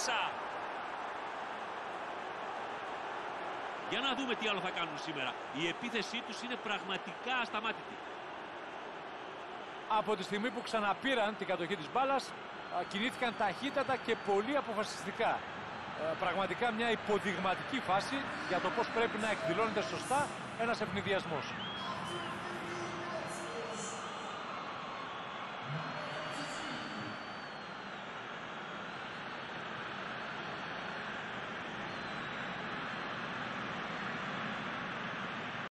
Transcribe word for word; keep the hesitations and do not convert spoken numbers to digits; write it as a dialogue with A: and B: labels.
A: μέσα. Για να δούμε τι άλλο θα κάνουν σήμερα. Η επίθεσή τους είναι πραγματικά ασταμάτητη.
B: Από τη στιγμή που ξαναπήραν την κατοχή της μπάλας, κινήθηκαν ταχύτατα και πολύ αποφασιστικά. Πραγματικά μια υποδειγματική φάση για το πώς πρέπει να εκδηλώνεται σωστά ένας ευνηδιασμός.